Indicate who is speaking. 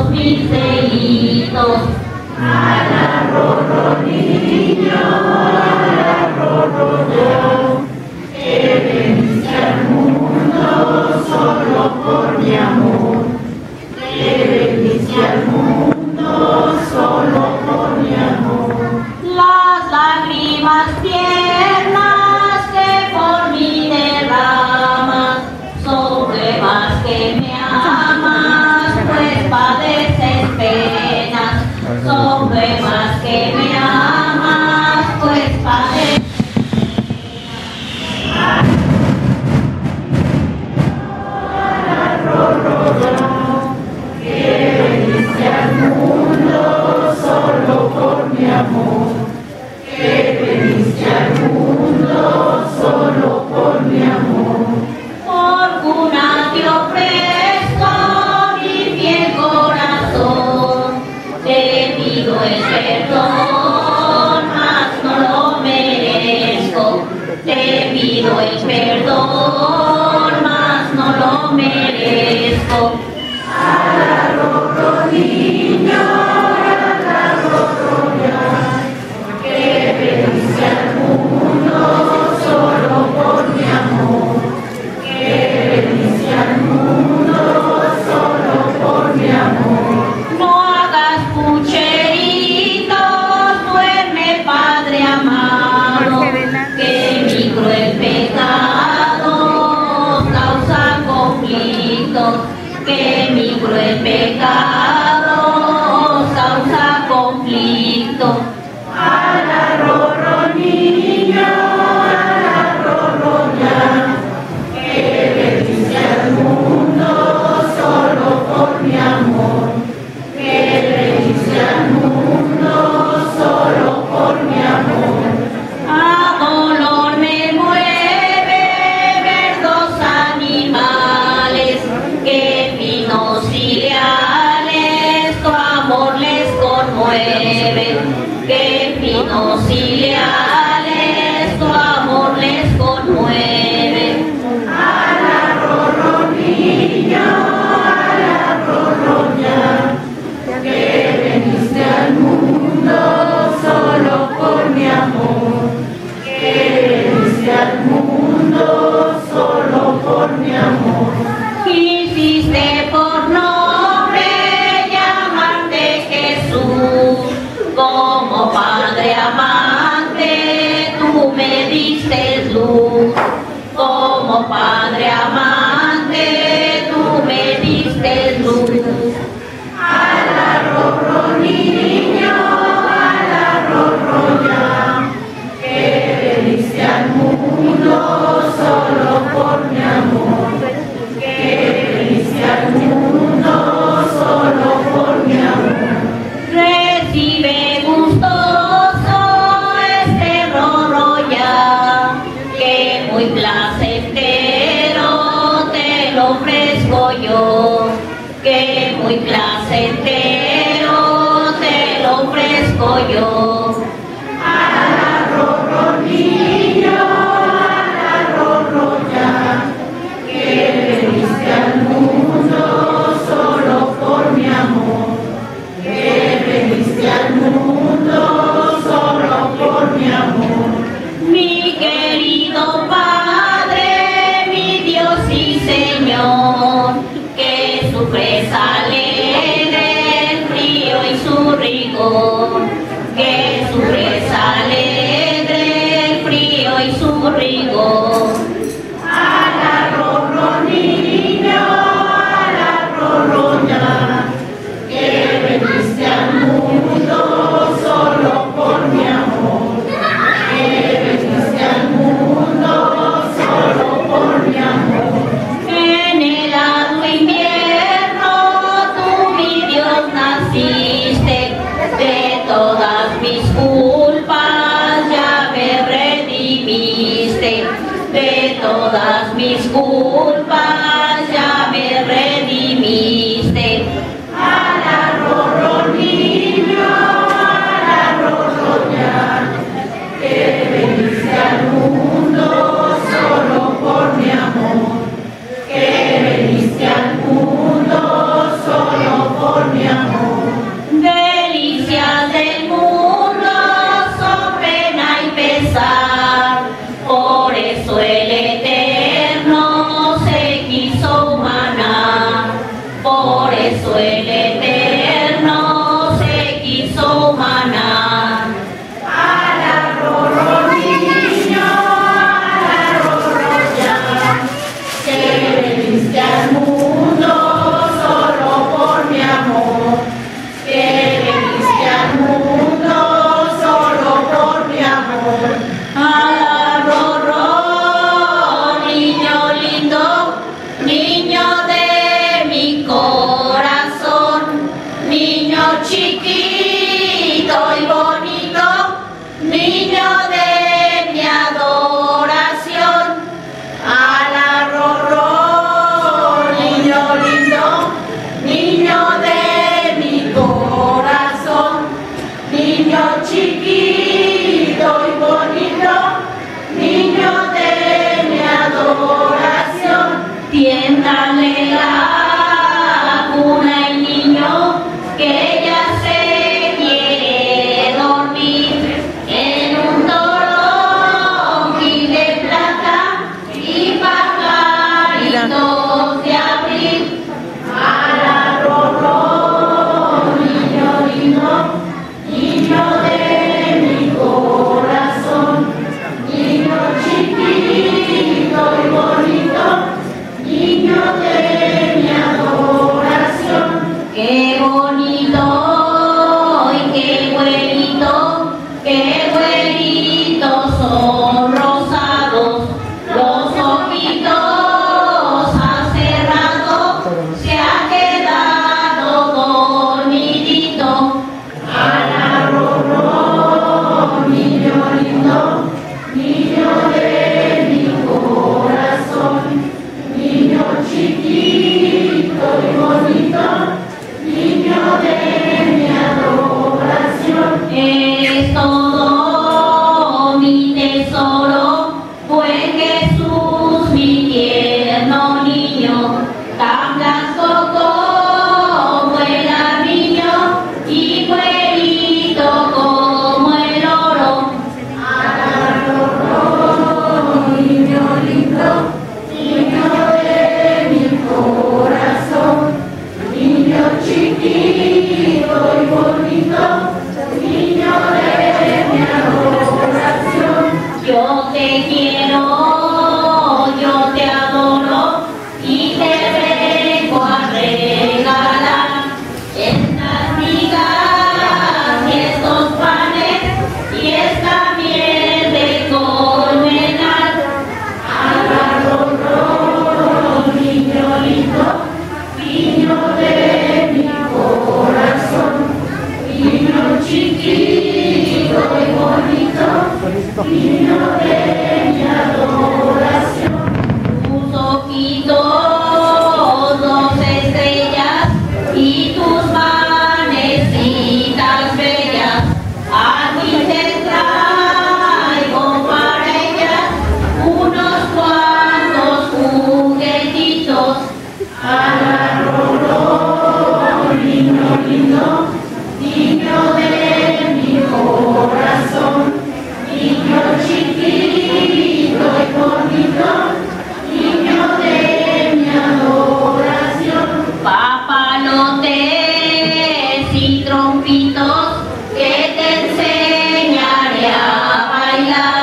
Speaker 1: mis delitos.
Speaker 2: Ala Rorro niño, ala Rorro yo, que veniste al mundo solo por mi amor, que veniste al mundo solo por mi amor.
Speaker 1: Las lágrimas tiernas que por mí derramas son pruebas que me amas, pues padeces penas. Son pruebas que me amas, pues padeces
Speaker 2: Que veniste al mundo solo por mi amor, que veniste al mundo solo por mi amor.
Speaker 1: por cuna te ofrezco mi fiel corazón, te pido el perdón, mas no lo merezco. Te pido el perdón, mas no lo merezco.
Speaker 2: Ala Rorro niño, ala Rorro ya, que veniste al mundo solo por mi amor, que veniste al mundo solo por mi amor.
Speaker 1: No hagas pucheritos, duerme Padre amado, que mi cruel pecado causa conflictos, que mi cruel pecado causa conflictos.
Speaker 2: Ala Rorro niño, ala Rorro ya, que veniste al mundo solo por mi amor, que veniste al mundo solo por mi amor.
Speaker 1: A dolor me mueve ver dos animales que finos y leales tu amor les conmueve, que finos y leales tu amor les conmueve.
Speaker 2: Ala Rorro niño, ala Rorro ya, que veniste al mundo solo por mi amor, que veniste al mundo solo por mi amor.
Speaker 1: Quisiste por nombre llamarte Jesús, como Padre amante tú me diste luz, como Padre amante tú me diste luz.
Speaker 2: Ala Rorro niño, ala Rorro ya, que veniste al mundo solo por mi amor, que veniste al mundo solo por mi amor.
Speaker 1: Recibe gustoso este Rorro ya, que muy placentero te lo ofrezco yo, que muy placentero te lo ofrezco yo.
Speaker 2: Ala Rorro niño, ala Rorro ya, que veniste al mundo solo por mi amor, que veniste al mundo solo por mi amor.
Speaker 1: Mi querido Padre, mi Dios y Señor, que sufres alegre el frío y su rigor, que sufres alegre el frío y su rigor.
Speaker 2: Ala Rorro niño, ala Rorro ya, que veniste al mundo solo por mi amor, que veniste al mundo solo por mi amor.
Speaker 1: En el arduo invierno tú, mi Dios, naciste, de todas mis culpas ya me redimiste, de todas mis culpas ya me redimiste.
Speaker 2: Ala Rorro niño, ala Rorro ya, que veniste al mundo solo por mi amor, que veniste al mundo solo por por mi amor.
Speaker 1: Delicias del mundo son pena y pesar, por eso el Eterno se quiso humanar, por eso el Eterno se quiso humanar.
Speaker 2: Alarro, niño, alarro ya, que viniste al mundo solo por mi amor, que viniste al mundo solo por mi amor.
Speaker 1: Alarro, niño lindo, niño de mi corazón, niño chiquito y bonito, niño de mi adoración.
Speaker 2: Alarro, niño lindo, niño de mi corazón, niño chiquito y bonito, niño de mi adoración.
Speaker 1: Tiéndale la cuna el niño que ya se quiere dormir en un toronjil de plata y pajaritos de abril.
Speaker 2: Alarro, niño lindo, niño de mi corazón, niño chiquito y bonito, niño de mi adoración.
Speaker 1: Qué bonito y qué güerito son rosados los ojitos, hace rato se ha quedado dormidito.
Speaker 2: Alarro, niño lindo, niño de mi corazón, niño chiquito y bonito, niño de mi adoración.
Speaker 1: Es todo mi tesoro, fue Jesús mi tierno niño, tan blanco como el armiño y güerito como el oro.
Speaker 2: Alarro, niño lindo, niño de mi corazón, niño chiquito y bonito, niño de mi adoración.
Speaker 1: Yo te quiero, yo te adoro y te vengo a regalar estas migas y estos panes y esta miel de colmenar.
Speaker 2: Alarro, niño lindo, niño de mi corazón, niño chiquito y bonito, niño de mi adoración.
Speaker 1: Tus ojitos, dos estrellas y tus manecitas bellas, aquí te traigo para ellas unos cuantos juguetitos.
Speaker 2: Alarro, niño lindo, niño de mi corazón, niño chiquito y bonito, niño de mi adoración.
Speaker 1: Papalotes y trompitos que te enseñaré a bailar.